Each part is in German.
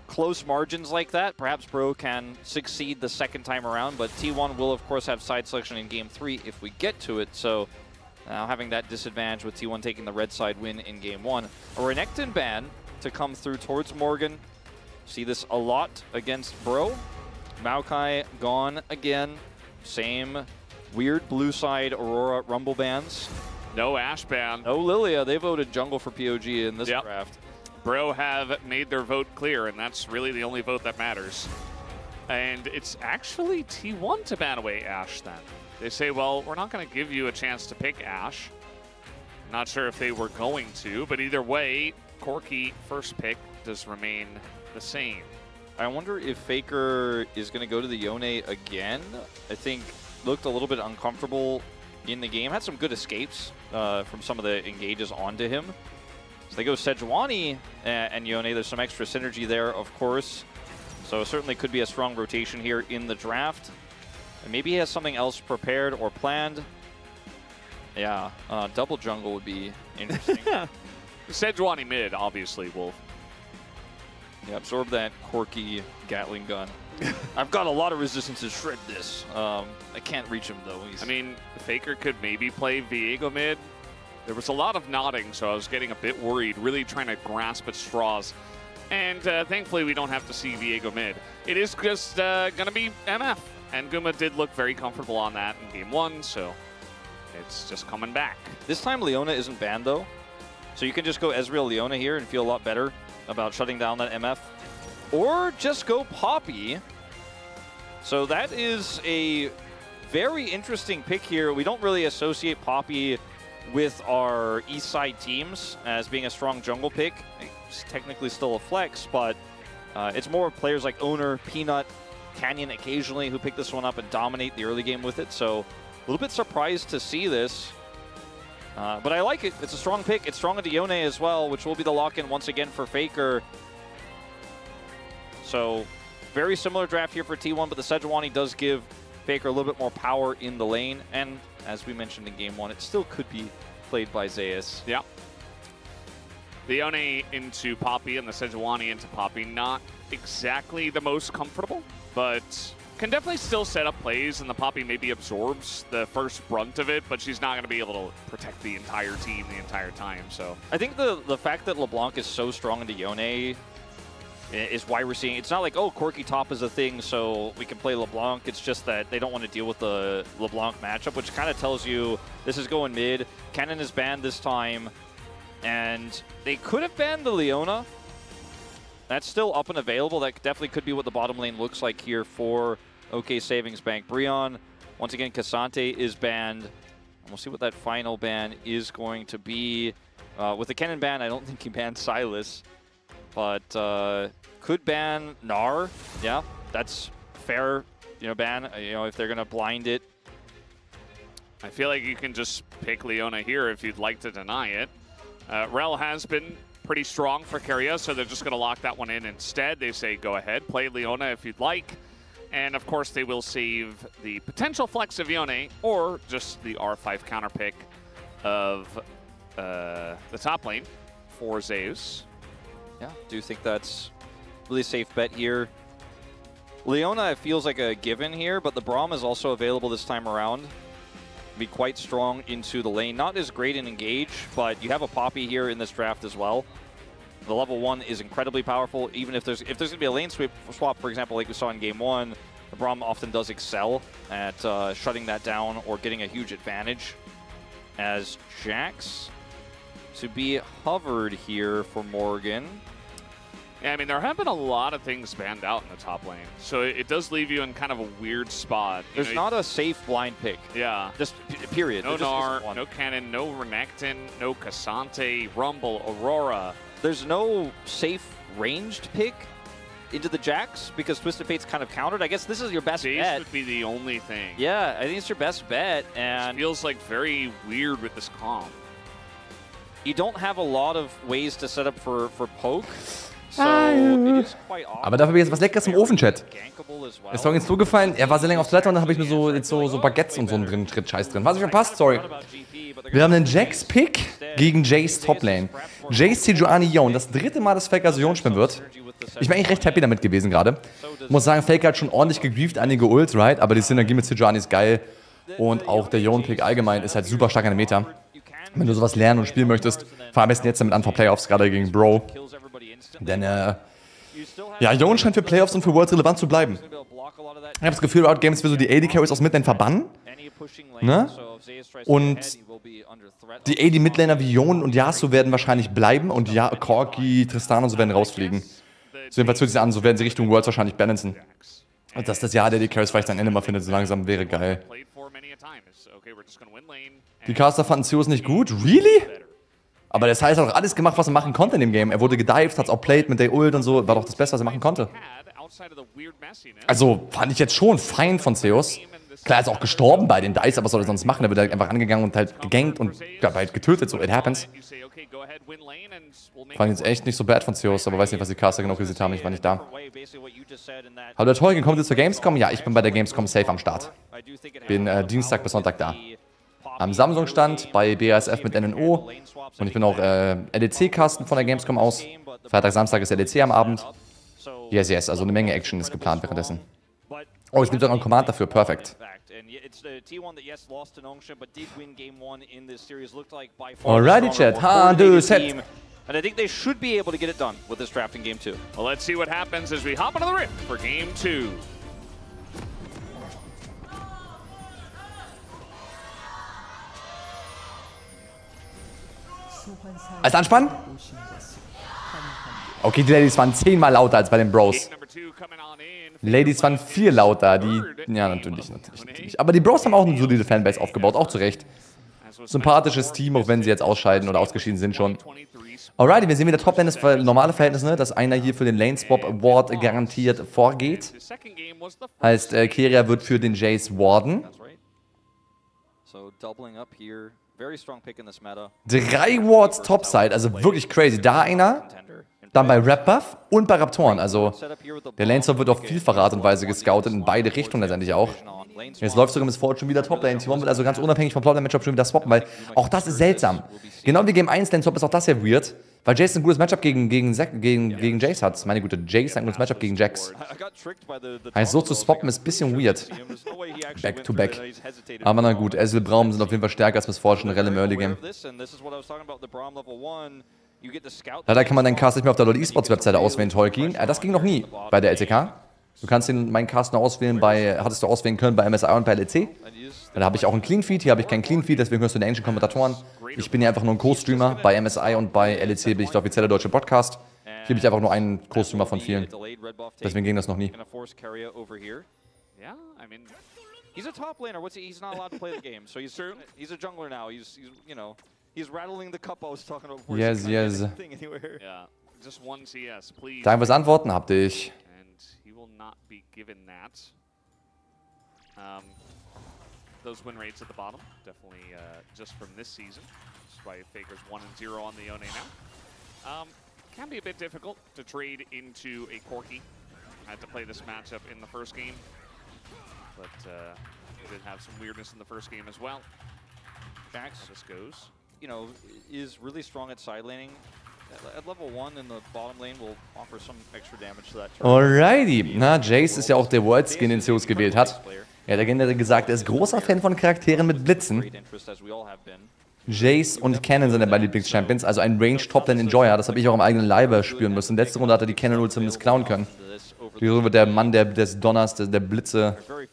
close margins like that, perhaps Bro can succeed the second time around, but T1 will, of course, have side selection in Game 3 if we get to it, so now having that disadvantage with T1 taking the red side win in Game 1. A Renekton ban to come through towards Morgan. See this a lot against Bro. Maokai gone again. Same weird blue side Aurora Rumble bans. No Ashe ban. No Lilia. They voted jungle for POG in this draft. Bro have made their vote clear, and that's really the only vote that matters. And it's actually T1 to ban away Ashe then. They say, well, we're not going to give you a chance to pick Ashe. Not sure if they were going to, but either way, Corki first pick does remain the same. I wonder if Faker is going to go to the Yone again. I think looked a little bit uncomfortable in the game. Had some good escapes from some of the engages onto him. So they go Sejuani and Yone. There's some extra synergy there, of course. So certainly could be a strong rotation here in the draft. And maybe he has something else prepared or planned. Yeah, double jungle would be interesting. Sejuani mid, obviously, will. Yeah, absorb that Corki Gatling gun. I've got a lot of resistance to shred this. I can't reach him, though. I mean, Faker could maybe play Viego mid. There was a lot of nodding, so I was getting a bit worried, really trying to grasp at straws. And thankfully, we don't have to see Viego mid. It is just going to be MF. And Guma did look very comfortable on that in Game 1, so it's just coming back. This time, Leona isn't banned, though. So you can just go Ezreal Leona here and feel a lot better about shutting down that MF. Or just go Poppy. So that is a very interesting pick here. We don't really associate Poppy with our east side teams as being a strong jungle pick. It's technically still a flex, but it's more players like Owner, Peanut, Canyon occasionally who pick this one up and dominate the early game with it. So a little bit surprised to see this. But I like it. It's a strong pick. It's strong into Yone as well, which will be the lock-in once again for Faker. So very similar draft here for T1, but the Sejuani does give Faker a little bit more power in the lane. And as we mentioned in Game 1, it still could be played by Zeus. Yeah. The Yone into Poppy and the Sejuani into Poppy, not exactly the most comfortable, but can definitely still set up plays, and the Poppy maybe absorbs the first brunt of it, but she's not going to be able to protect the entire team the entire time. So I think the fact that LeBlanc is so strong into Yone is why we're seeing, it's not like, oh, Corki top is a thing, so we can play LeBlanc. It's just that they don't want to deal with the LeBlanc matchup, which kind of tells you this is going mid. Cannon is banned this time, and they could have banned the Leona. That's still up and available. That definitely could be what the bottom lane looks like here for OK Savings Bank. Brionne, once again, Cassante is banned. And we'll see what that final ban is going to be. With the Kennen ban, I don't think he banned Sylas. But could ban Gnar. Yeah, that's fair, ban, if they're going to blind it. I feel like you can just pick Leona here if you'd like to deny it. Rel has been pretty strong for Keria, so they're just going to lock that one in instead. They say, go ahead, play Leona if you'd like. And of course, they will save the potential flex of Yone or just the R5 counter pick of the top lane for Zeus. Yeah, do think that's really safe bet here. Leona feels like a given here, but the Braum is also available this time around. Be quite strong into the lane. Not as great in engage, but you have a Poppy here in this draft as well. The level 1 is incredibly powerful. Even if there's going to be a lane swap, for example, like we saw in Game 1, the Braum often does excel at shutting that down or getting a huge advantage. As Jax to be hovered here for Morgan. Yeah, I mean, there have been a lot of things banned out in the top lane, so it does leave you in kind of a weird spot. There's not a safe blind pick. Yeah. Just period. No Gnar, no Cannon, no Renekton, no Cassante, Rumble, Aurora. There's no safe ranged pick into the Jax because Twisted Fate's kind of countered. I guess this is your best bet. Jace would be the only thing. Yeah, I think it's your best bet. And it feels like very weird with this comp. You don't have a lot of ways to set up for poke. So it is quite awkward. Aber dafür habe ich jetzt was Leckeres im Ofen, Chat. Ist Song jetzt zugefallen? Er war sehr lange auf Toilette und dann habe ich mir so Baguettes und so einen drin, Scheiß drin. Was ich verpasst? Sorry. Wir haben einen Jax-Pick gegen Jace Toplane. Jace, Sejuani, Yone. Das dritte Mal, dass Faker Sion spielen wird. Ich bin eigentlich recht happy damit gewesen gerade. Muss sagen, Faker hat schon ordentlich gegrieft, einige Ults, right? Aber die Synergie mit Sejuani ist geil. Und auch der Yone-Pick allgemein ist halt super stark an der Meta. Wenn du sowas lernen und spielen möchtest, fahr am besten jetzt damit an vor Playoffs, gerade gegen Bro. Denn, ja, Yone scheint für Playoffs und für Worlds relevant zu bleiben. Ich habe das Gefühl, Riot Games will so die AD-Carries aus Midlane verbannen. Ne? Und die AD-Midlaner wie Yone und Yasuo werden wahrscheinlich bleiben und ja, Corki, Tristan und so werden rausfliegen. So jedenfalls hört sich an, so werden sie Richtung Worlds wahrscheinlich balancen. Und dass das Jahr der AD-Carries vielleicht ein Ende mal findet, so langsam wäre geil. Die Caster fanden Zeus nicht gut? Really? Aber das heißt, er hat auch alles gemacht, was er machen konnte in dem Game. Er wurde gedived, hat es auch played mit der Ult und so. War doch das Beste, was er machen konnte. Also, fand ich jetzt schon fein von Zeus. Klar, er ist auch gestorben bei den Dice, aber was soll er sonst machen? Er wird halt einfach angegangen und halt gegankt und ja, halt getötet, so, it happens. Fand ich jetzt echt nicht so bad von Zeus, aber weiß nicht, was die Caster genau gesehen haben, ich war nicht da. Hallo der Tolkien, kommt ihr zur Gamescom? Ja, ich bin bei der Gamescom safe am Start. Bin Dienstag bis Sonntag da. Am Samsung-Stand, bei BASF mit NNO. Und ich bin auch LEC-Casten von der Gamescom aus. Freitag, Samstag ist LEC am Abend. Yes, yes, also eine Menge Action ist geplant währenddessen. Oh, es gibt auch einen Command dafür, perfekt. Alrighty, Chat. Handu set. And I think they should be able to get it done with this draft in Game 2. Well, let's see what happens as we hop into the Rift for Game 2. Als Anspann? Okay, die Ladies waren 10-mal lauter als bei den Bros. Ladies waren 4 lauter, die... Ja, natürlich. Aber die Bros haben auch eine solide Fanbase aufgebaut, auch zu Recht. Sympathisches Team, auch wenn sie jetzt ausscheiden oder ausgeschieden sind schon. Alrighty, wir sehen wieder Top-Lane, das normale Verhältnis, ne? Dass einer hier für den Lane-Swap Ward garantiert vorgeht. Heißt, Keria wird für den Jace warden. 3 Wards Topside, also wirklich crazy. Da einer, dann bei Rap-Buff und bei Raptoren. Also der Lane-Swap wird auf vielfache Art und Weise gescoutet, in beide Richtungen letztendlich auch. Jetzt läuft sogar Miss Fortune schon wieder Top-Lane. T1 wird also ganz unabhängig vom Top-Lane-Matchup schon wieder swappen, weil auch das ist seltsam. Genau wie Game 1 Lane-Swap ist auch das ja weird, weil Jace ein gutes Matchup gegen Jace hat. Meine Gute, Jace ein gutes Matchup gegen Jax. Heißt, so zu swappen ist ein bisschen weird. Back to back. Aber na gut, Ezreal, Braum sind auf jeden Fall stärker als Miss Fortune generell im Early Game. Leider kann man deinen Cast nicht mehr auf der LoL Esports Webseite auswählen, Tolkien. Das ging noch nie bei der LCK. Du kannst meinen Cast nur auswählen hattest du auswählen können bei MSI und bei LEC. Da habe ich auch einen Clean Feed, hier habe ich keinen Clean Feed, deswegen hörst du den Ancient Kommentatoren. Ich bin hier einfach nur ein Co-Streamer, bei MSI und bei LEC bin ich der offizielle deutsche Podcast. Hier bin ich einfach nur ein Co-Streamer von vielen. Deswegen ging das noch nie. He's a top laner. He's not allowed to play the game, so he's a jungler now. He's you know, he's rattling the cup I was talking about before. Yes, yes. Yeah, just one CS, please. Danke fürs Antworten, hab dich. And he will not be given that. Those win rates at the bottom, definitely just from this season. That's why Faker's 1-0 on the Yone now. Can be a bit difficult to trade into a Corki. I had to play this matchup in the first game. But we did have some weirdness in the first game as well. Jax, how this goes, you know, is really strong at side laning. At level 1 in the bottom lane will offer some extra damage to that turret. Alrighty. Na, Jace ist ja auch der World Skin, den Zeus gewählt hat. Er hat generell gesagt, er ist großer Fan von Charakteren mit Blitzen. Jace und Cannon sind ja beide Lieblings-Champions, also ein Range-Top-Lane-Enjoyer. Das habe ich auch im eigenen Leibe spüren müssen. Letzte Runde hat er die Cannon-Ult zumindest klauen können. Hier wird der Mann des Donners, der Blitze,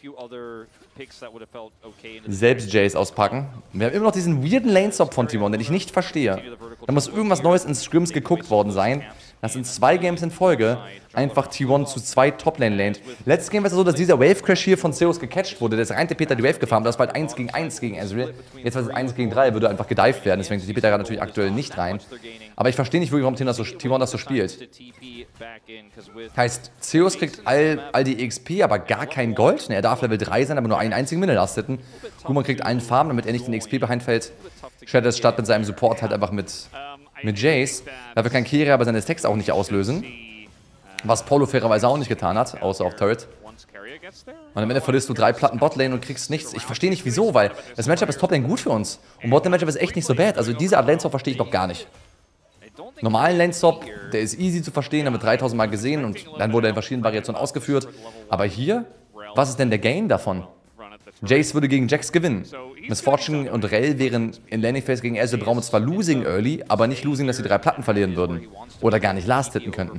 selbst Jace auspacken. Wir haben immer noch diesen weirden Lane-Stop von T1, den ich nicht verstehe. Da muss irgendwas Neues in Scrims geguckt worden sein. Das sind 2 Games in Folge einfach T1 zu 2 Top-Lane-Laned. Letztes Game war es so, dass dieser Wave-Crash hier von Zeus gecatcht wurde. Der reinte Peter die Wave gefahren, das war halt 1 gegen 1 gegen Ezreal. Jetzt war es 1 gegen 3, würde einfach gedived werden, deswegen ist die Peter gerade natürlich aktuell nicht rein. Aber ich verstehe nicht wirklich, warum T1 das so spielt. Heißt, Zeus kriegt all die XP, aber gar kein Gold. Ne, er darf Level 3 sein, aber nur einen einzigen Mineral sitten. Guman kriegt einen Farm, damit er nicht in XP behindfällt. Shadows statt mit seinem Support halt einfach mit Jace. Dafür kann Keria aber seine Stacks auch nicht auslösen. Was Polo fairerweise auch nicht getan hat, außer auf Turret. Und am Ende verlierst du 3 Platten Botlane und kriegst nichts. Ich verstehe nicht wieso, weil das Matchup ist Toplane gut für uns. Und Botlane Matchup ist echt nicht so bad. Also diese Art Lane-Swap verstehe ich doch gar nicht. normalen Lane-Stop, der ist easy zu verstehen, haben wir 3000 Mal gesehen und dann wurde er in verschiedenen Variationen ausgeführt. Aber hier, was ist denn der Gain davon? Jace würde gegen Jax gewinnen. Miss Fortune und Rell wären in Laning Phase gegen Ezreal Braum zwar losing early, aber nicht losing, dass sie 3 Platten verlieren würden. Oder gar nicht last hitten könnten.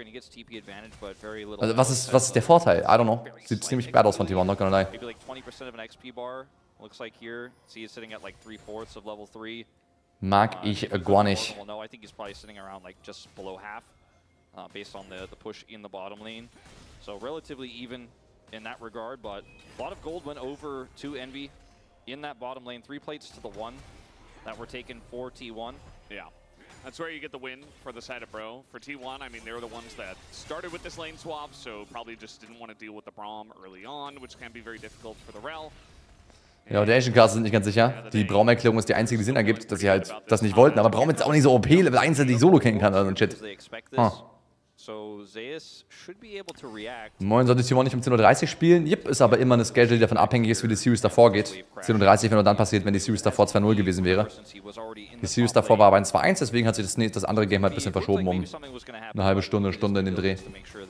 Also was ist der Vorteil? I don't know. Sieht ziemlich bad aus von T1, not gonna lie. Mag ich gar nicht. In that regard, but a lot of gold went over to Envy in that bottom lane. 3 plates to the 1 that were taken for T1. Yeah, that's where you get the win for the side of Bro. For T1, I mean, they were the ones that started with this lane swap, so probably just didn't want to deal with the Braum early on, which can be very difficult for the Rel. Ja, die Asian Cards sind nicht ganz sicher. Die Braum-Erklärung ist die einzige, die Sinn ergibt, dass sie halt das nicht wollten. Aber Braum ist auch nicht so OP, Level 1, dass ich solo kennen kann. Also shit. Moin, sollte T1 nicht um 10:30 Uhr spielen? Yep, ist aber immer eine Schedule, die davon abhängig ist, wie die Series davor geht. 10:30 Uhr wäre nur dann passiert, wenn die Series davor 2-0 gewesen wäre. Die Series davor war aber ein 2-1, deswegen hat sich das andere Game halt ein bisschen verschoben um eine halbe Stunde in den Dreh.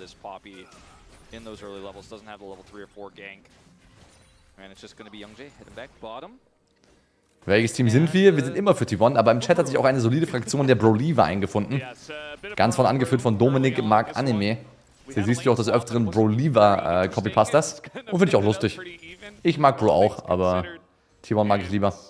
Welches Team sind wir? Wir sind immer für T1, aber im Chat hat sich auch eine solide Fraktion der Broliva eingefunden. Ganz von angeführt von Dominik Mark Anime. Hier siehst du auch des Öfteren Broliva Copypastas. Und finde ich auch lustig. Ich mag Bro auch, aber T1 mag ich lieber.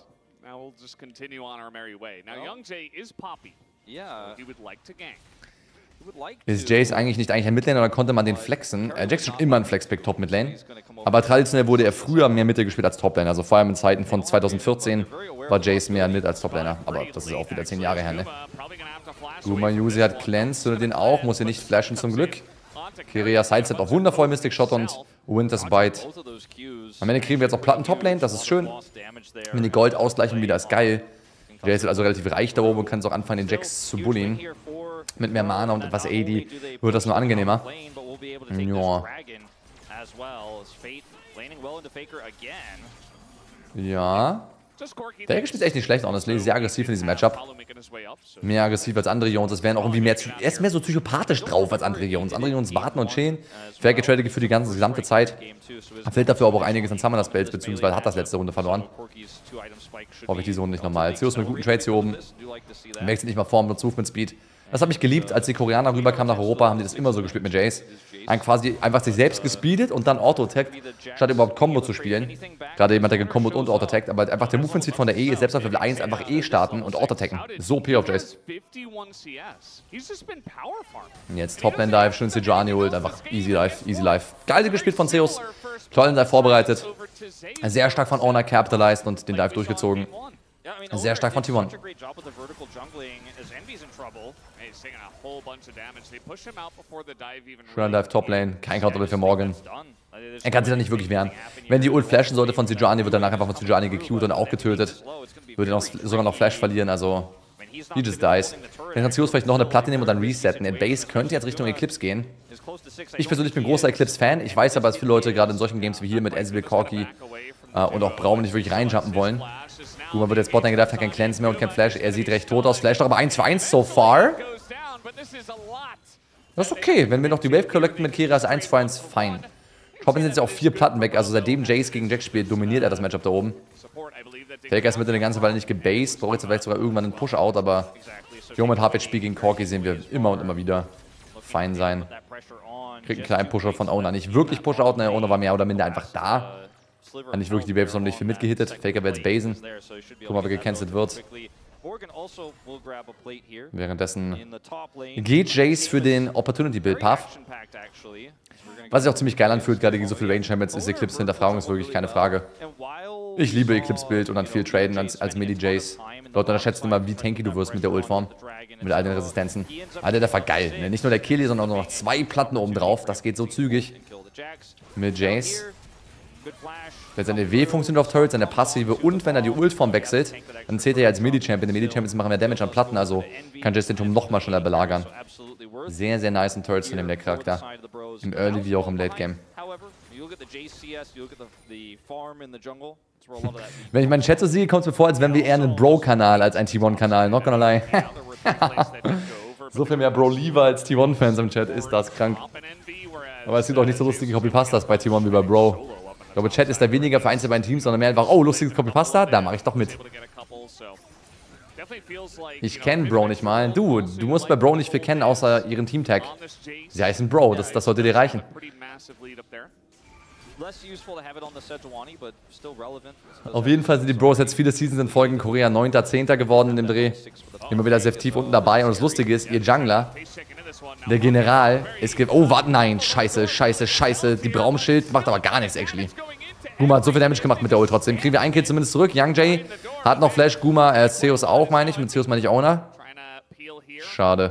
Ist Jace eigentlich ein Midlane oder konnte man den flexen? Jax ist schon immer ein Flexpick Top Midlane. Aber traditionell wurde er früher mehr Mitte gespielt als Toplane. Also vor allem in Zeiten von 2014 war Jace mehr Mid als Toplaner. Aber das ist auch wieder 10 Jahre her, ne? Guma Yuzi hat Cleanse, würde den auch, muss hier nicht flashen zum Glück. Keria Sidestep auch wundervoll, Mystic Shot und Winter's Bite. Am Ende kriegen wir jetzt auch Platten Toplane, das ist schön. Wenn die Gold ausgleichen wieder, ist geil. Jace ist also relativ reich da oben und kann es auch anfangen, den Jax zu bullien. Mit mehr Mana und etwas AD wird das nur angenehmer. Ja. Ja. Der Egg spielt echt nicht schlecht, honestly. Sehr aggressiv in diesem Matchup. Mehr aggressiv als andere Jones. Es wären auch irgendwie mehr. Er ist mehr so psychopathisch drauf als andere Jones. Andere Jones warten und chillen. Fair getradet für die gesamte Zeit. Er fällt dafür aber auch einiges an Summoner Spells, beziehungsweise hat das letzte Runde verloren. Hoffe ich diese Runde nicht nochmal. Zeus mit guten Trades hier oben. Wechselt nicht mal Form, nutzt Movement Speed. Das habe ich geliebt, als die Koreaner rüberkamen nach Europa, haben die das immer so gespielt mit Jace. Quasi einfach sich selbst gespeedet und dann Auto-Attackt, statt überhaupt Combo zu spielen. Gerade jemand, der gekombot und Auto-Attackt, aber einfach der Movement-Speed von der E ist selbst auf Level 1 einfach starten und Auto-Attacken. So OP auf Jace. Jetzt Top-Lane-Dive, schön Sejuani ult, einfach easy life, easy life. Geil gespielt von Zeus, Cloud-Dive vorbereitet. Sehr stark von Owner capitalized und den Dive durchgezogen. Sehr stark von T1. Schöner Dive Top-Lane, kein Counter für Morgan. Er kann sich da nicht wirklich wehren. Wenn die Ult flashen sollte von Sejuani, wird danach einfach von Sejuani gecued und auch getötet. Würde sogar noch Flash verlieren, also he just dies. Dann kann Zeus vielleicht noch eine Platte nehmen und dann resetten. Der Base könnte jetzt Richtung Eclipse gehen. Ich persönlich bin großer Eclipse-Fan. Ich weiß aber, dass viele Leute gerade in solchen Games wie hier mit Ezreal, Corki und auch Braum nicht wirklich reinjumpen wollen. Gut, man wird jetzt Botlane gedacht, hat kein Cleanse mehr und kein Flash. Er sieht recht tot aus. Flash doch aber 1-2-1 so far. Das ist okay. Wenn wir noch die Wave collecten mit Keria, ist 1-2-1 fein. Toppen sind jetzt auch 4 Platten weg. Also seitdem Jace gegen Jax spielt, dominiert er das Matchup da oben. Faker ist mit eine ganze Weile nicht gebased. Braucht jetzt vielleicht sogar irgendwann einen Push-Out, aber hier mit HP gegen Corki sehen wir immer und immer wieder fein sein. Kriegt einen kleinen Push-Out von Owner. Nicht wirklich Push-Out, ne? Owner war mehr oder minder einfach da. Hat nicht wirklich die Waves noch nicht viel mitgehittet. Faker wird jetzt basen. Gucken, ob er gecancelt wird. Währenddessen geht Jace für den Opportunity Build Path. Was sich auch ziemlich geil anfühlt, gerade gegen so viele Range Champions, ist Eclipse Hinterfragung, ist wirklich keine Frage. Ich liebe Eclipse Build und dann viel traden als Melee Jace. Leute unterschätzen immer, wie tanky du wirst mit der Ultform. Mit all den Resistenzen. Alter, der war geil. Ne? Nicht nur der Killie, sondern auch noch 2 Platten oben drauf. Das geht so zügig. Mit Jace. Wenn seine W funktioniert auf Turret, seine Passive und wenn er die Ultform wechselt, dann zählt er ja als Melee-Champion. Die Melee-Champions machen mehr Damage an Platten, also kann Jace den Turm nochmal schneller belagern. Sehr, sehr nice Turrets von dem der Charakter. Im Early wie auch im Late Game. Wenn ich meinen Chat so sehe, kommt es mir vor, als wären wir eher ein Bro-Kanal als ein T1-Kanal. Not gonna lie. So viel mehr Bro-Lieber als T1-Fans im Chat, ist das krank. Aber es gibt auch nicht so lustige Copypastas bei T1 wie bei Bro. Ich glaube, Chat ist da weniger für einzelne Teams, sondern mehr einfach, oh, lustiges Copypasta, da mache ich doch mit. Ich kenne Bro nicht mal. Du musst bei Bro nicht viel kennen, außer ihren Teamtag. Sie heißen Bro, das sollte dir reichen. Auf jeden Fall sind die Bros jetzt viele Seasons in Folge in Korea 9., 10. geworden in dem Dreh. Immer wieder sehr tief unten dabei. Und das Lustige ist, ihr Jungler, der General, oh, warte, nein, scheiße. Die Braumschild macht aber gar nichts, actually. Guma hat so viel Damage gemacht mit der Ult trotzdem. Kriegen wir einen Kill zumindest zurück. Young Jay hat noch Flash. Guma, Zeus auch, meine ich. Mit Zeus meine ich Owner. Schade.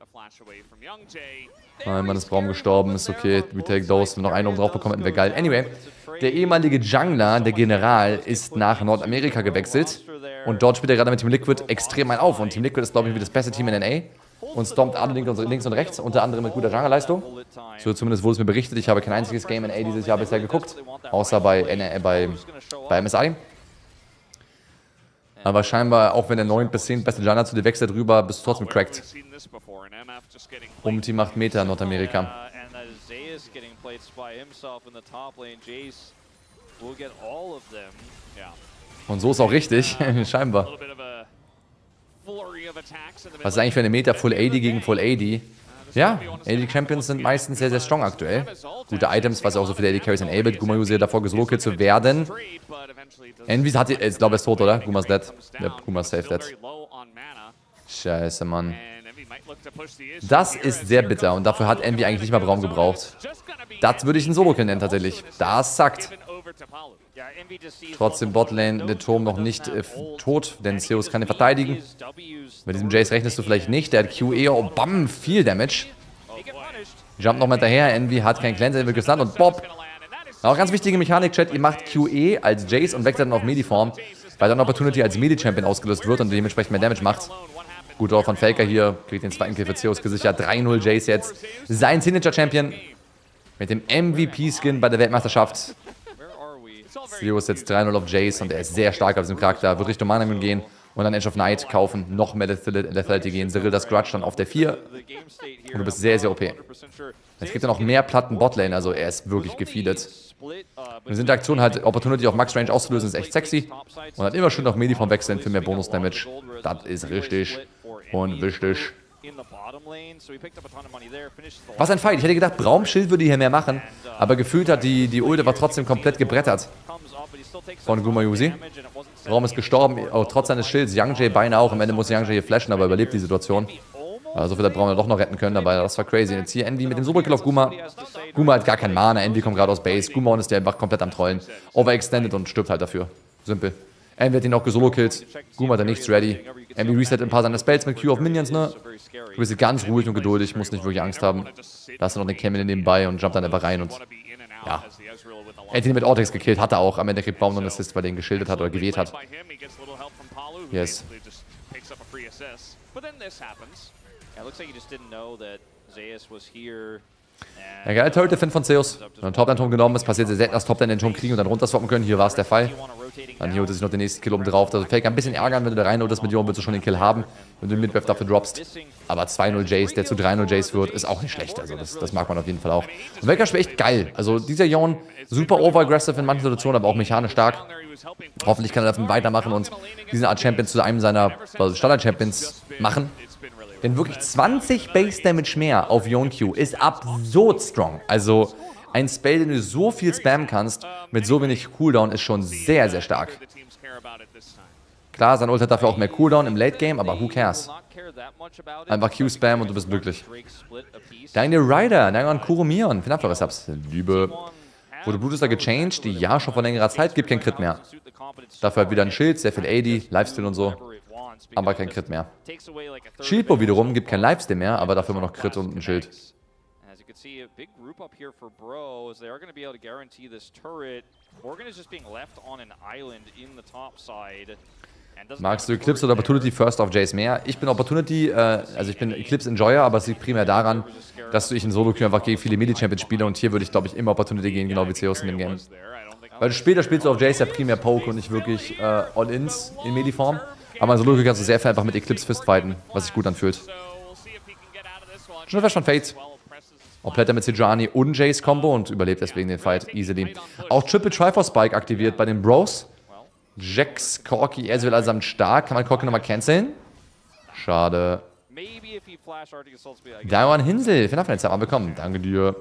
Mann ist Braum gestorben. Ist okay. We take those. Wenn wir noch einen oben drauf bekommen, hätten wir geil. Anyway, der ehemalige Jungler, der General, ist nach Nordamerika gewechselt. Und dort spielt er gerade mit Team Liquid extrem ein auf. Und Team Liquid ist, glaube ich, wie das beste Team in NA. Und stompt alle links und rechts, unter anderem mit guter Junglerleistung. So zumindest wurde es mir berichtet. Ich habe kein einziges Game in NA dieses Jahr bisher geguckt. Außer bei MSI. Aber scheinbar, auch wenn der 9 bis 10 beste Jungler zu dir wechselt rüber, bist du trotzdem cracked. Team 8 Meter in Nordamerika. Und so ist auch richtig, scheinbar. Was ist eigentlich für eine Meta Full AD gegen Full AD? Ja, AD-Champions sind meistens sehr, sehr strong aktuell. Gute Items, was auch so viele AD-Carries enabled. Guma User davor gesolokillt zu werden. Envy hat, ich glaube, er ist tot, oder? Guma ist dead. Ja, Guma ist safe dead. Scheiße, Mann. Das ist sehr bitter und dafür hat Envy eigentlich nicht mal Braum gebraucht. Das würde ich einen Solo-Kill nennen, tatsächlich. Das sackt. Trotzdem Botlane, der Turm noch nicht tot, denn Zeus kann ihn verteidigen. Mit diesem Jace rechnest du vielleicht nicht. Der hat QE, oh bam, viel Damage. Jump noch mal hinterher, Envy hat keinen Cleanser, er wird geslandet und Bob. Auch ganz wichtige Mechanik, Chat, ihr macht QE als Jace und wechselt dann auf Medi-Form, weil dann Opportunity als Medi-Champion ausgelöst wird und dementsprechend mehr Damage macht. Gut drauf von Faker hier, kriegt den zweiten Kill für Zeus gesichert. 3-0 Jace jetzt. Sein Signature-Champion mit dem MVP-Skin bei der Weltmeisterschaft. Zeus jetzt 3-0 auf Jace und er ist sehr stark auf diesem Charakter. Wird Richtung Mana gehen und dann Edge of Night kaufen, noch mehr Lethality gehen. Cyril das Grudge dann auf der 4. Und du bist sehr, sehr OP. Es gibt ja noch mehr Platten Botlane, also er ist wirklich gefeedet. Und diese Interaktion halt, Opportunity auf Max Range auszulösen, ist echt sexy. Und dann immer schön auf Medi-Form wechseln für mehr Bonus-Damage. Das ist richtig und wichtig. Was ein Fight. Ich hätte gedacht, Braumschild würde hier mehr machen. Aber gefühlt hat die Ult war trotzdem komplett gebrettert. Von Gumayusi. Braum ist gestorben, oh, trotz seines Schilds. Young Jay beinahe auch. Am Ende muss Young Jay hier flashen, aber überlebt die Situation. So viel hat Braum ja doch noch retten können, aber das war crazy. Jetzt hier Envy mit dem Superkill auf Guma. Guma hat gar keinen Mana, Envy kommt gerade aus Base. Guma ist der einfach komplett am Trollen. Overextended und stirbt halt dafür. Simpel. Envy hat ihn auch gesolokillt. Guma hat da nichts ready. Envy reset ein paar seiner Spells mit Q auf Minions, ne? Du bist ganz ruhig und geduldig, musst nicht wirklich Angst haben. Da hast du noch den Camel nebenbei und jumpt dann einfach rein und ja. Er hat ihn mit Ortex gekillt, hat er auch. Am Ende kriegt Baum noch einen Assist, weil er ihn geschildert hat oder geweht hat. Yes. Ja, geiler Turret-Defend von Zeus. Wenn ein Top-Lane-Turm genommen ist, passiert sehr selten, dass Top-Lane den Turm kriegen und dann runterswappen können. Hier war es der Fall. Dann hier holt er sich noch den nächsten Kill oben drauf. Also Faker ein bisschen ärgern, wenn du da reinholst mit Jon, willst du schon den Kill haben, wenn du den Midwave dafür droppst. Aber 2-0 Jace, der zu 3-0 Jace wird, ist auch nicht schlecht. Also das mag man auf jeden Fall auch. Und Veigar spielt echt geil. Also dieser Jon, super over-aggressive in manchen Situationen, aber auch mechanisch stark. Hoffentlich kann er davon weitermachen und diese Art Champions zu einem seiner Standard-Champions machen. Denn wirklich 20 Base Damage mehr auf Yone-Q ist absurd strong. Also ein Spell, den du so viel spammen kannst, mit so wenig Cooldown, ist schon sehr, sehr stark. Klar, sein Ult hat dafür auch mehr Cooldown im Late Game, aber who cares? Einfach Q-Spam und du bist glücklich. Deine Rider, danke an Kuromion. Vielen Dank für eure Subs. Liebe. Wurde Bluetooth da gechanged? Ja, schon vor längerer Zeit. Gibt kein Crit mehr. Dafür hat wieder ein Schild, sehr viel AD, Lifesteal und so. Aber kein Crit mehr. Shieldbo wiederum gibt kein Lifesteal mehr, aber dafür immer noch Crit und ein Schild. Magst du Eclipse oder Opportunity First auf Jace mehr? Ich bin Opportunity, also ich bin Eclipse Enjoyer, aber es liegt primär daran, dass ich in Solo-Queue einfach gegen viele Midi-Champions spiele und hier würde ich, glaube ich, immer Opportunity gehen, genau wie Zeus in dem Game. Weil später spielst du auf Jace ja primär Poke und nicht wirklich All-Ins in Medi-Form. Aber in Solo-Queue kannst du sehr viel einfach mit Eclipse Fist fighten, was sich gut anfühlt. Schon fast von Fate. Oplätter mit Sejuani und Jace Combo und überlebt deswegen den Fight easily. Auch Triple Triforce Spike aktiviert bei den Bros. Jax, Corki, er ist wieder allesamt stark. Kann man Corki nochmal canceln? Schade. Diamond Hinsel, vielen Dank für den Zeit mal bekommen. Danke dir.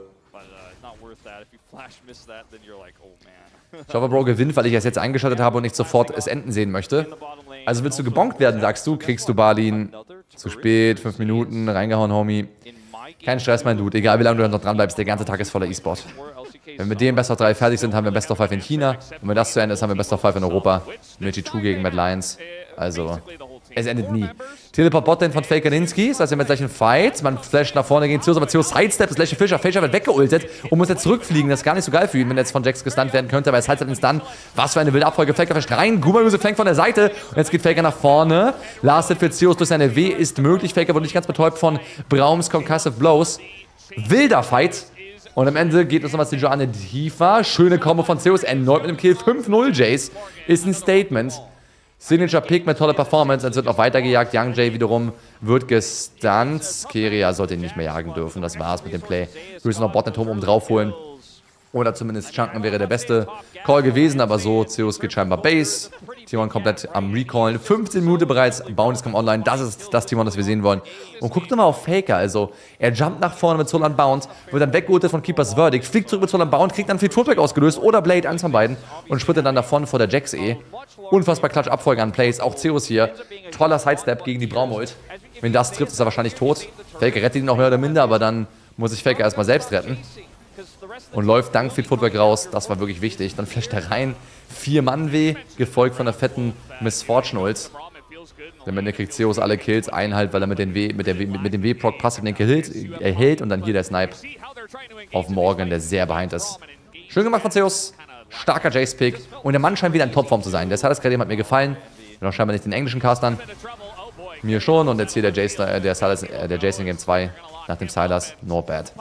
Ich hoffe, Bro gewinnt, weil ich es jetzt eingeschaltet habe und nicht sofort es enden sehen möchte. Also willst du gebonkt werden, sagst du, kriegst du Balin. Zu spät, 5 Minuten, reingehauen, Homie. Kein Stress, mein Dude. Egal, wie lange du noch dran bleibst, der ganze Tag ist voller E-Sport. Wenn wir mit dem Best of 3 fertig sind, haben wir Best of 5 in China. Und wenn das zu Ende ist, haben wir Best of 5 in Europa. Mit G2 gegen Mad Lions. Also, es endet nie. Teleport Botlane von Faker Ninsky. Das heißt, wir haben jetzt gleich einen Fight. Man flasht nach vorne gegen Zeus, aber Zeus sidestep, Slash Fischer. Fischer wird weggeultet und muss jetzt zurückfliegen. Das ist gar nicht so geil für ihn, wenn er jetzt von Jax gestunt werden könnte. Aber er sidestep ins Stun. Was für eine wilde Abfolge. Faker flasht rein. Guma flankt von der Seite. Und jetzt geht Faker nach vorne. Last Hit für Zeus durch seine W ist möglich. Faker wurde nicht ganz betäubt von Braums Concussive Blows. Wilder Fight. Und am Ende geht es nochmal Sejuani tiefer. Schöne Kombo von Zeus. Erneut mit dem Kill. 5-0 Jace. Ist ein Statement. Signature Pick mit toller Performance. Es wird noch weitergejagt. Young Jay wiederum wird gestunt. Keria sollte ihn nicht mehr jagen dürfen. Das war's mit dem Play. Wir müssen noch Bot oben drauf holen. Oder zumindest Chunken wäre der beste Call gewesen. Aber so, Zeus geht scheinbar Base. T1 komplett am Recallen. 15 Minuten bereits. Bounties kommen online. Das ist das T1, das wir sehen wollen. Und guckt nochmal auf Faker. Also, er jumpt nach vorne mit Soul Unbound. Wird dann weggeholt von Keepers Verdict. Fliegt zurück mit Soul Unbound. Kriegt dann Fleet Footback ausgelöst. Oder Blade, eins von beiden. Und sprintet dann nach vorne vor der Jax Unfassbar Klatsch Abfolge an Plays. Auch Zeus hier. Toller Sidestep gegen die Braumult. Wenn das trifft, ist er wahrscheinlich tot. Faker rettet ihn noch mehr oder minder. Aber dann muss sich Faker erstmal selbst retten. Und läuft dank Fleet Footwork raus. Das war wirklich wichtig. Dann flasht er rein. 4-Mann-W, gefolgt von der fetten Miss Fortune-Ult. Am Ende kriegt Zeus alle Kills. Einen halt, weil er mit dem W-Proc passiv den Kill erhält. Und dann hier der Snipe auf Morgan, der sehr behind ist. Schön gemacht von Zeus. Starker Jace-Pick. Und der Mann scheint wieder in Topform zu sein. Der Silas-Kredit hat mir gefallen. Noch scheinbar nicht den englischen Castern. Mir schon. Und jetzt hier der Jace in Game 2 nach dem Silas. Not bad.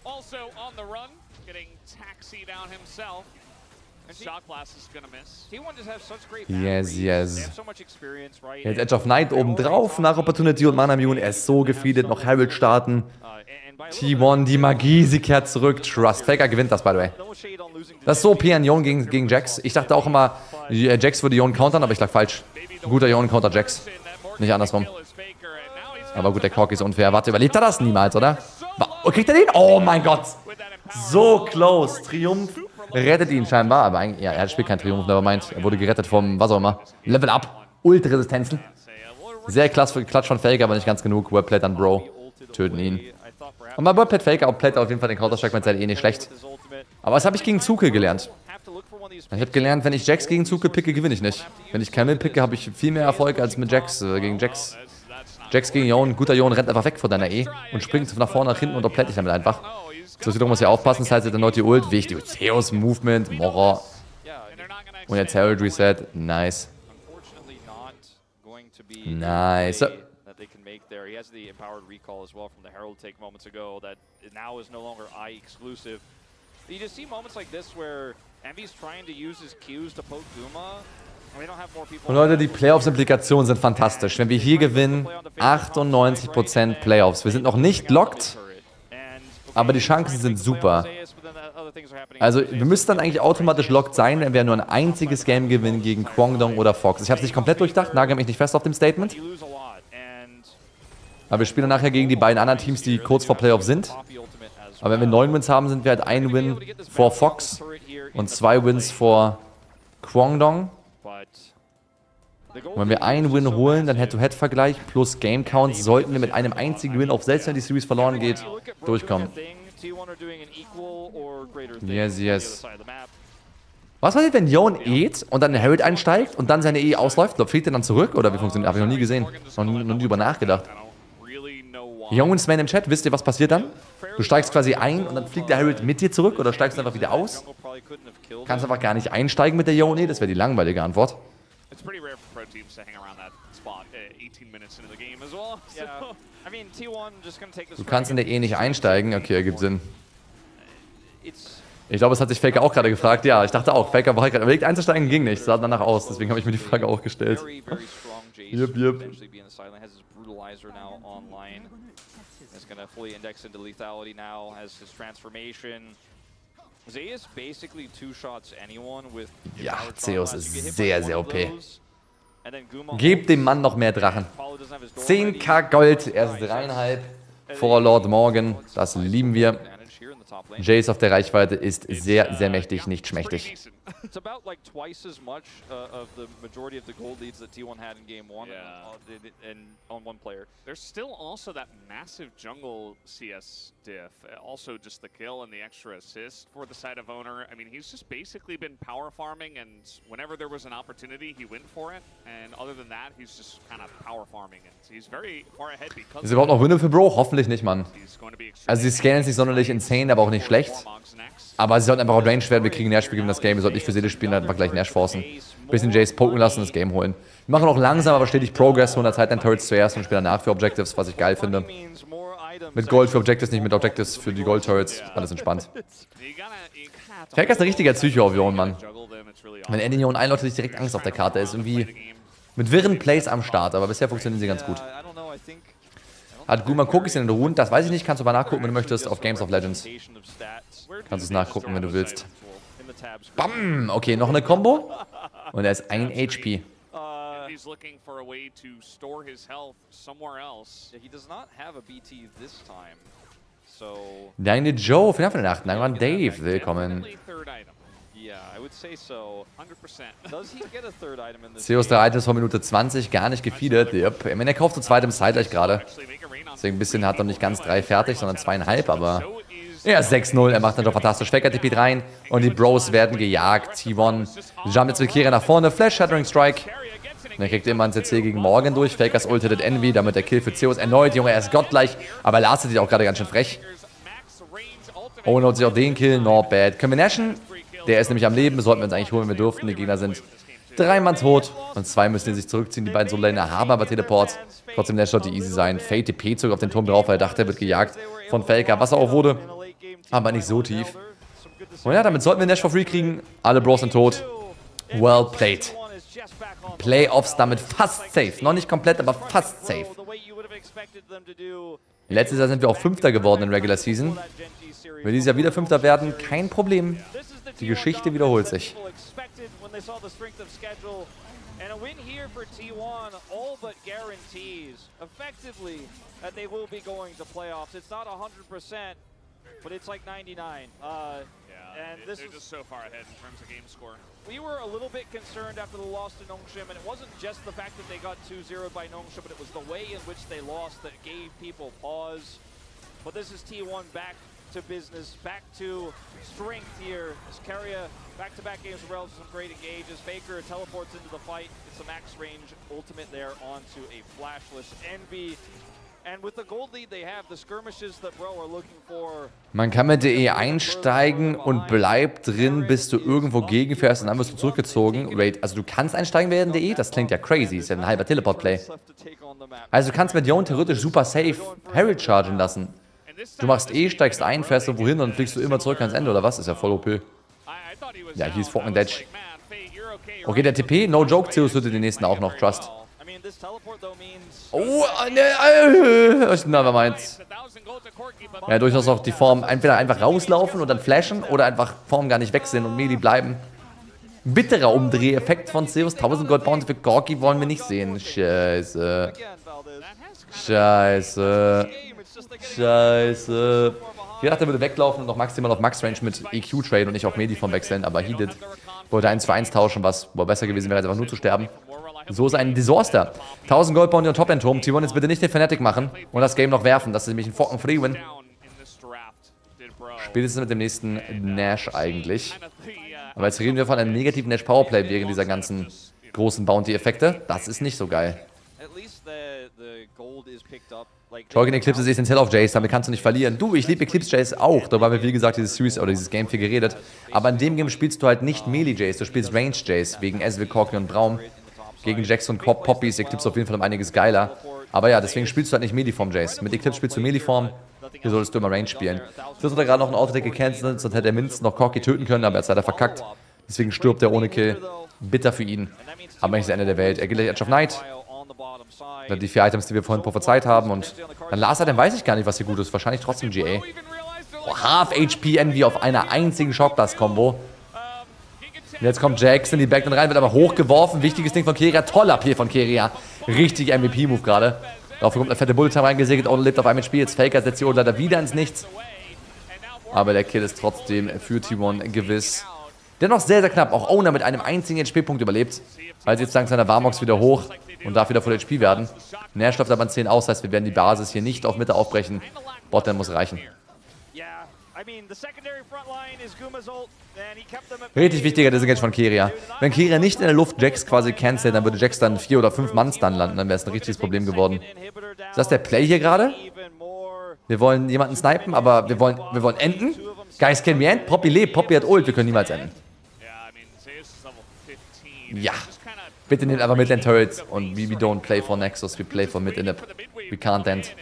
Yes, yes. Jetzt Edge of Night obendrauf nach Opportunity und Mana Immune. Er ist so gefeedet. Noch Herald starten. T1, die Magie, sie kehrt zurück. Trust. Faker gewinnt das, by the way. Das ist so OP an Yon gegen Jax. Ich dachte auch immer, Jax würde Yon countern, aber ich lag falsch. Guter Yon counter Jax. Nicht andersrum. Aber gut, der Corki ist unfair. Warte, überlebt er das niemals, oder? Kriegt er den? Oh mein Gott. So close. Triumph rettet ihn scheinbar. Aber eigentlich, ja, er spielt kein Triumph, aber meint, er wurde gerettet vom, was auch immer. Level Up. Ult-Resistenzen. Sehr klasse Klatsch von Faker, aber nicht ganz genug. Webplate an Bro. Töten ihn. Und bei Webplate Faker outplayt auf jeden Fall den Counter-Strike mit seiner nicht schlecht. Aber was habe ich gegen Zuke gelernt? Ich habe gelernt, wenn ich Jax gegen Zuke picke, gewinne ich nicht. Wenn ich Camel picke, habe ich viel mehr Erfolg als mit Jax gegen Jax. Jax gegen Yon, guter Yon rennt einfach weg von deiner und springt nach vorne, nach hinten und outplayt dich damit einfach. So wiederum muss ja aufpassen, das heißt, dann noch die Ult, wichtig. Theos Movement, Morra. Und jetzt Herald Reset, nice. Nice. He has the empowered recall as well from the Herald take moments ago that now is no longer eye exclusive. You just see moments like this where Envy's trying to use his Qs to poke Guma. Und Leute, die Playoffs-Implikationen sind fantastisch. Wenn wir hier gewinnen, 98% Playoffs. Wir sind noch nicht locked, aber die Chancen sind super. Also wir müssten dann eigentlich automatisch locked sein, wenn wir nur ein einziges Game gewinnen gegen Kwangdong oder Fox. Ich habe es nicht komplett durchdacht, nagel mich nicht fest auf dem Statement. Aber wir spielen dann nachher gegen die beiden anderen Teams, die kurz vor Playoff sind. Aber wenn wir 9 Wins haben, sind wir halt ein Win vor Fox und 2 Wins vor Kwangdong. Und wenn wir einen Win holen, dann Head-to-Head-Vergleich plus Game Count, sollten wir mit einem einzigen Win, auch selbst wenn die Series verloren geht, durchkommen. Yes, yes. Was passiert, wenn Yon et und dann Herald einsteigt und dann seine ausläuft? Fliegt er dann zurück? Oder wie funktioniert das? Habe ich noch nie gesehen. Noch nie drüber nachgedacht. Jungs, Man im Chat, wisst ihr, was passiert dann? Du steigst quasi ein und dann fliegt der Herald mit dir zurück oder steigst du einfach wieder aus? Kannst einfach gar nicht einsteigen mit der Yone? Das wäre die langweilige Antwort. Du kannst in der nicht einsteigen. Okay, ergibt Sinn. Ich glaube, es hat sich Faker auch gerade gefragt. Ja, ich dachte auch, Faker war gerade überlegt einzusteigen, ging nicht. Sah danach aus, deswegen habe ich mir die Frage auch gestellt. Yep. Ja, Zeus ist sehr, sehr OP. Gebt dem Mann noch mehr Drachen. 10.000 Gold, erst 3,5 vor Lord Morgan. Das lieben wir. Jace auf der Reichweite ist sehr, sehr mächtig, nicht schmächtig. It's about like twice as much of the majority of the gold leads that T1 had in game 1 and on one player. There's still also that massive jungle CS diff. Also just the kill and the extra assist for the side of Owner. I mean, he's just basically been power farming, and whenever there was an opportunity, he went for it. And other than that, he's just kind of power farming. And he's very far ahead because... Ist überhaupt noch Winne für Bro? Hoffentlich nicht, Mann. Also die Scalen ist nicht sonderlich insane, aber auch nicht schlecht. Aber sie sollten einfach auch Range werden, wir kriegen Nash, wir gewinnen das Game, wir sollten nicht für Seele spielen, dann einfach gleich Nash forcen. Bisschen Jace poken lassen, das Game holen. Wir machen auch langsam, aber stetig Progress, 100 Zeit dann Turrets zuerst und spielen danach für Objectives, was ich geil finde. Mit Gold für Objectives, nicht mit Objectives für die Gold Turrets, alles entspannt. Faker ist ein richtiger Psycho auf Yon, Mann. Wenn er in den Yon einläuft, ist direkt Angst auf der Karte, er ist irgendwie mit wirren Plays am Start, aber bisher funktionieren sie ganz gut. Hat Guma Cookies in den Runden, das weiß ich nicht, kannst du mal nachgucken, wenn du möchtest, auf Games of Legends. Kannst du es nachgucken, wenn du willst. Bam! Okay, noch eine Combo. Und er ist 1 HP. Deine Joe, vielen Dank für den 8. Dank an Dave, willkommen. Zeus 3 Items vor Minute 20, gar nicht gefeedet. Yep. Ich meine, er kauft zu zweit im Zeitgleich gerade. Deswegen ein bisschen hat er nicht ganz 3 fertig, sondern 2,5, aber... Er ist 6-0, er macht dann doch fantastisch. Faker TP rein und die Bros werden gejagt. T1 jumpt jetzt mit Kira nach vorne. Flash, Shattering Strike. Und er kriegt immer ein CC gegen Morgan durch. Fakers ulted Envy, damit der Kill für Zeus erneut. Junge, er ist gottgleich, aber er lastet sich auch gerade ganz schön frech. Oh, holt sich auch den Kill, not bad. Können wir nashen? Der ist nämlich am Leben, sollten wir uns eigentlich holen, wenn wir durften. Die Gegner sind 3 Mann tot und 2 müssen sich zurückziehen. Die beiden Solo-Laner haben aber Teleports. Trotzdem Nash sollte easy sein. Fade TP zurück auf den Turm drauf, weil er dachte, er wird gejagt von Faker, was er auch wurde. Aber nicht so tief. Und ja, damit sollten wir Nash for free kriegen. Alle Bros sind tot. Well played. Playoffs damit fast safe. Noch nicht komplett, aber fast safe. Letztes Jahr sind wir auch 5. geworden in Regular Season. Wenn wir dieses Jahr wieder 5. werden, kein Problem. Die Geschichte wiederholt sich. And a win here for T1 all but guarantees effectively that they will be going to playoffs. It's not 100%, but it's like 99. And this is just so far ahead in terms of game score. We were a little bit concerned after the loss to Nongshim, and it wasn't just the fact that they got 2-0'd by Nongshim, but it was the way in which they lost that gave people pause. But this is T1 back to business, back to strength here. As Keria, back-to-back games with Rel's, some great engages. Faker teleports into the fight. It's a max range ultimate there onto a flashless Envy. And with the gold lead they have, the skirmishes that Bro are looking for. Man kann mit DE einsteigen und bleibt drin, bis du irgendwo gegenfährst und dann wirst du zurückgezogen. Wait, also du kannst einsteigen werden DE? Das klingt ja crazy, ist ja ein halber Teleport-Play. Also du kannst mit Yon theoretisch super safe Herald chargen lassen. Du machst steigst ein, fährst du wohin und fliegst du immer zurück ans Ende, oder was? Ist ja voll OP. Ja, hier ist fucking Detch. Okay, der TP, no joke, Zeus würde den nächsten auch noch, trust. Oh, ne, nevermind. Ja, durchaus auch die Form, entweder einfach rauslaufen und dann flashen oder einfach Form gar nicht wechseln und Melee bleiben. Bitterer Umdreheffekt von Zeus, 1000 Gold Bounty für Gorky wollen wir nicht sehen. Scheiße. Scheiße. Scheiße. Ich dachte, er würde weglaufen und noch maximal auf Max-Range mit EQ traden und nicht auf Mediform wechseln, aber he did. Wollte 1 für 1 tauschen, was wohl besser gewesen wäre, als einfach nur zu sterben. So ist ein Disaster. 1000 Gold Bounty und Top-End-Turm. T1 jetzt bitte nicht den Fnatic machen und das Game noch werfen. Das ist nämlich ein fucking Free-Win. Spätestens mit dem nächsten Nash eigentlich. Aber jetzt reden wir von einem negativen Nash-Powerplay wegen dieser ganzen großen Bounty-Effekte. Das ist nicht so geil. Torgen Eclipse ist essentiell auf Jace, damit kannst du nicht verlieren. Du, ich liebe Eclipse Jace auch, da haben wir wie gesagt dieses Series oder dieses Game viel geredet. Aber in dem Game spielst du halt nicht Melee Jace, du spielst Range Jace, wegen Ezreal, Corki und Braum. Gegen Jax und Poppy ist Eclipse auf jeden Fall um einiges geiler. Aber ja, deswegen spielst du halt nicht Mediform Jace. Mit Eclipse spielst du Mediform Hier solltest du immer Range spielen. Jetzt wird gerade noch ein Auto-Attack gecancelt, sonst hätte er mindestens noch Corki töten können, aber er hat leider verkackt. Deswegen stirbt er ohne Kill. Bitter für ihn. Aber nicht das Ende der Welt. Er geht gleich Edge of Night. Dann die 4 Items, die wir vorhin prophezeit haben. Und dann Larsa, dann weiß ich gar nicht, was hier gut ist. Wahrscheinlich trotzdem GA. Oh, Half HP Envy auf einer einzigen Shockblast-Kombo. Jetzt kommt Jax in die Backline rein, wird aber hochgeworfen. Wichtiges Ding von Keria. Toller AP von Keria. Richtig MVP-Move gerade. Dafür kommt eine fette Bullet-Time reingesegelt. Oden lebt auf einem Spiel. Jetzt Faker setzt die Oden leider wieder ins Nichts. Aber der Kill ist trotzdem für T1 gewiss. Dennoch sehr, sehr knapp. Auch Owner mit einem einzigen HP-Punkt überlebt. Weil sie jetzt dank seiner Warmox wieder hoch und darf wieder voll HP werden. Nash läuft aber an 10 aus. Das heißt, wir werden die Basis hier nicht auf Mitte aufbrechen. Botlane muss reichen. Richtig wichtiger Disengage von Keria. Wenn Keria nicht in der Luft Jax quasi cancelt, dann würde Jax dann 4 oder 5 Mann Stun landen. Dann wäre es ein richtiges Problem geworden. Ist das der Play hier gerade? Wir wollen jemanden snipen, aber wir wollen enden. Guys, can we end? Poppy lebt, Poppy hat Ult, wir können niemals enden. Ja. Bitte nehmt einfach Midlane Turrets und we don't play for Nexus, we play for Mid Inhib. We can't end.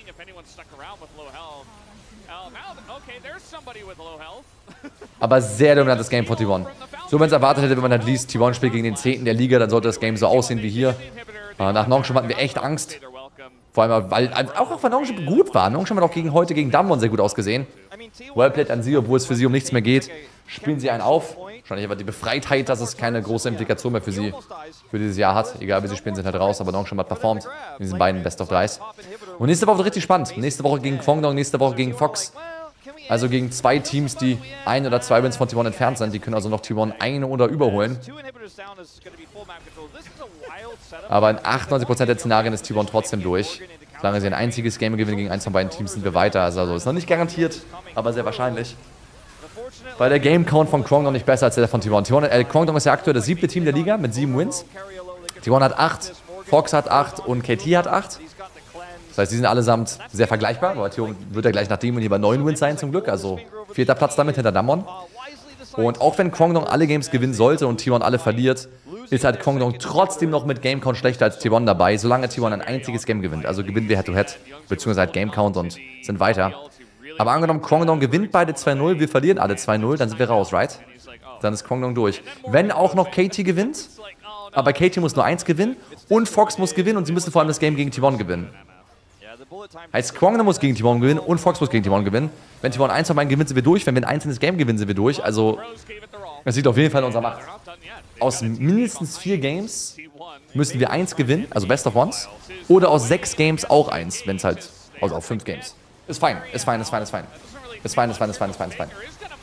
Aber sehr dominantes Game von T1. So, wenn es erwartet hätte, wenn man halt liest, T1 spielt gegen den 10. der Liga, dann sollte das Game so aussehen wie hier. Nach Nongshim hatten wir echt Angst. Vor allem, weil auch Nongshim gut war. Nongshim hat auch heute gegen Damwon sehr gut ausgesehen. Wellplayed an sie, obwohl es für sie um nichts mehr geht. Spielen sie einen auf. Wahrscheinlich aber die Befreitheit, dass es keine große Implikation mehr für sie für dieses Jahr hat. Egal wie sie spielen, sind halt raus, aber Nongshim hat performt in diesen beiden Best of 3s. Und nächste Woche wird richtig spannend. Nächste Woche gegen Kwangdong, nächste Woche gegen Fox. Also gegen 2 Teams, die 1 oder 2 Wins von T1 entfernt sind. Die können also noch T1 eine oder überholen. Aber in 98% der Szenarien ist T1 trotzdem durch. Solange sie ein einziges Game gewinnen gegen eins von beiden Teams, sind wir weiter. Also ist noch nicht garantiert, aber sehr wahrscheinlich. Weil der Game Count von Kwangdong nicht besser als der von T1. Kwangdong ist ja aktuell das 7. Team der Liga mit 7 Wins. T1 hat 8, Fox hat 8 und KT hat 8. Das heißt, die sind allesamt sehr vergleichbar. Aber T1 wird ja gleich nach Demon hier bei 9 Wins sein zum Glück. Also 4. Platz damit hinter Damwon. Und auch wenn Kwangdong alle Games gewinnen sollte und T1 alle verliert, ist halt Kwangdong trotzdem noch mit Game Count schlechter als T1 dabei, solange T1 ein einziges Game gewinnt. Also gewinnen wir Head-to-Head, beziehungsweise halt Game Count und sind weiter. Aber angenommen, Kwangdong gewinnt beide 2-0, wir verlieren alle 2-0, dann sind wir raus, right? Dann ist Kwangdong durch. Wenn auch noch KT gewinnt, aber KT muss nur 1 gewinnen und Fox muss gewinnen und sie müssen vor allem das Game gegen T1 gewinnen. Heißt, Kwangdong muss gegen T1 gewinnen und Fox muss gegen T1 gewinnen. Wenn T1 1 von beiden gewinnt, sind wir durch. Wenn wir ein einzelnes Game gewinnen, sind wir durch. Also, das liegt auf jeden Fall in unserer Macht. Aus mindestens 4 Games müssen wir 1 gewinnen, also Best of Ones. Oder aus 6 Games auch 1, wenn es halt, also auf 5 Games. Ist fein, ist fein, ist fein, ist fein. Ist fein, ist fein, ist fein, ist fein, ist fein.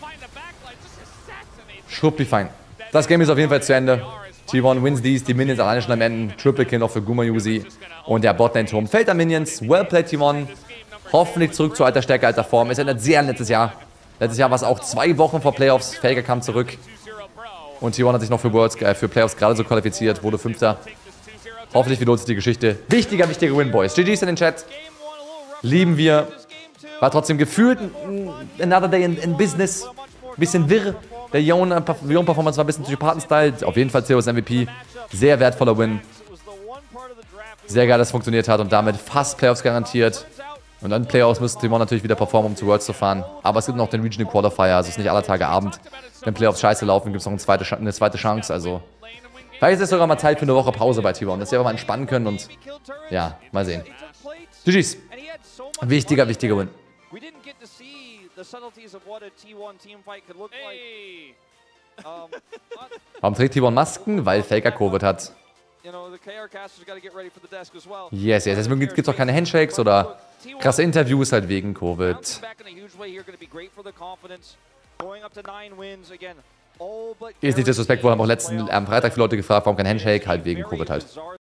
Schuppi fein. Das Game ist auf jeden Fall zu Ende. T1 wins these, die Minions alleine schon am Ende. Triple Kill noch für Gumayusi. Und der Botlane-Turm fällt an Minions. Well played, T1. Hoffentlich zurück zu alter Stärke, alter Form. Es ändert sehr an letztes Jahr. Letztes Jahr war es auch 2 Wochen vor Playoffs. Faker kam zurück. Und T1 hat sich noch für Playoffs gerade so qualifiziert. Wurde 5. Hoffentlich wiederholt sich die Geschichte. Wichtiger Win, Boys. GG's in den Chat. Lieben wir. War trotzdem gefühlt another day in business. Bisschen wirr. Der Yon-Performance war ein bisschen Psychopathen-Style. Auf jeden Fall COS MVP. Sehr wertvoller Win. Sehr geil, dass es funktioniert hat und damit fast Playoffs garantiert. Und dann Playoffs müsste T1 natürlich wieder performen, um zu Worlds zu fahren. Aber es gibt noch den Regional Qualifier, also es ist nicht aller Tage Abend. Wenn Playoffs scheiße laufen, gibt es noch eine zweite Chance. Also vielleicht ist es sogar mal Zeit für eine Woche Pause bei T1, dass wir aber mal entspannen können und ja, mal sehen. GG's. Wichtiger Win. Warum trägt T1 Masken? Weil Faker Covid hat. Yes. Deswegen gibt es auch keine Handshakes oder krasse Interviews halt wegen Covid. Ist nicht disrespektvoll, haben auch letzten Freitag viele Leute gefragt, warum kein Handshake, halt wegen Covid halt.